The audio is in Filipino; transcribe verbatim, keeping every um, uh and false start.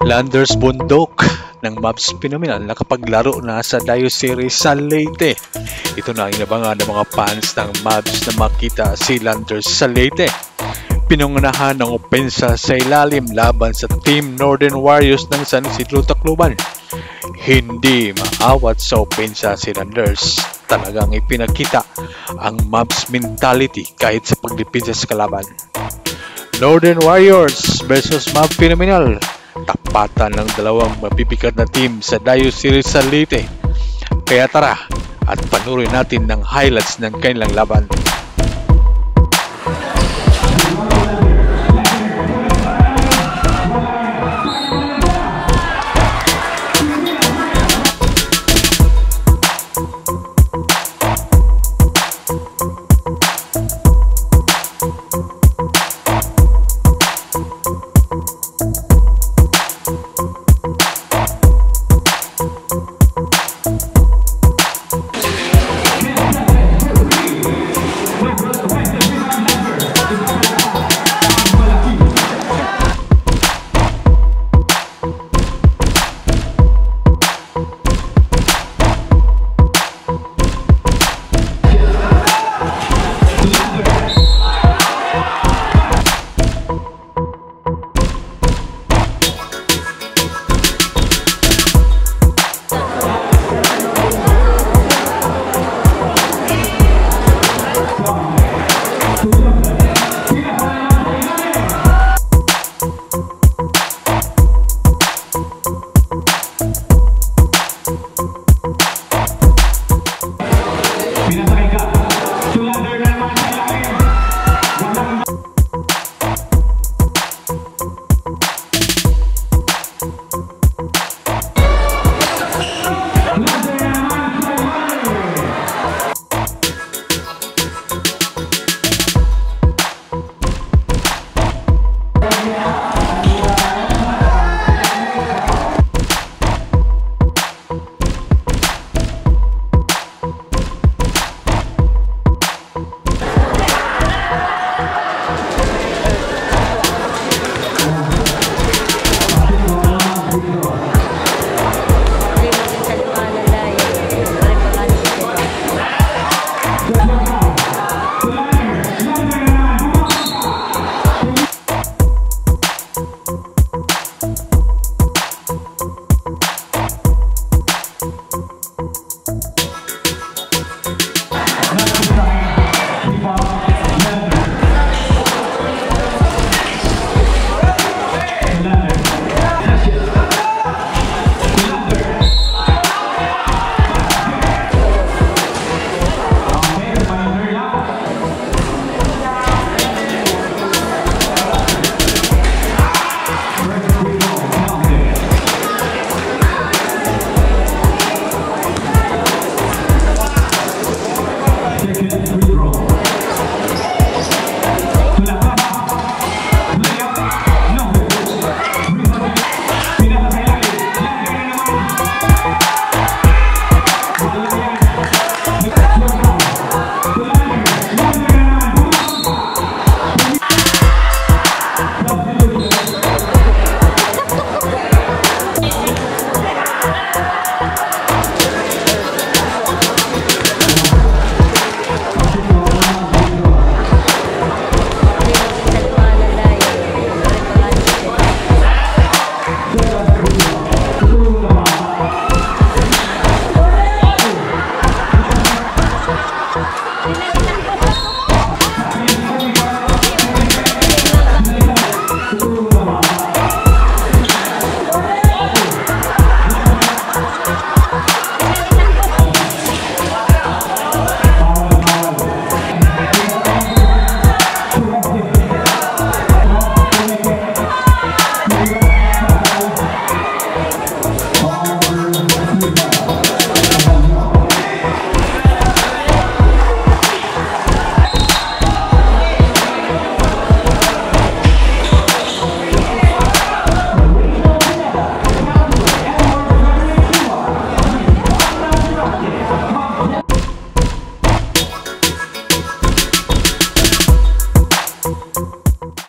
Landers Bondoc ng Mavs Phenomenal nakapaglaro na sa Dayo Series sa Leyte. Ito na ang inabangan ng mga fans ng Mavs na makita si Landers sa Leyte. Pinangunahan ng opensa sa ilalim laban sa Team Northern Warriors ng San Isidro Tacloban. Hindi maawat sa opensa si Landers. Talagang ipinakita ang Mavs mentality kahit sa pagdepensa sa kalaban. Northern Warriors versus Mavs Phenomenal. Tapatan ng dalawang mabibigat na team sa Dayo Series sa Leyte. Kaya tara at panurin natin ng highlights ng kanilang laban.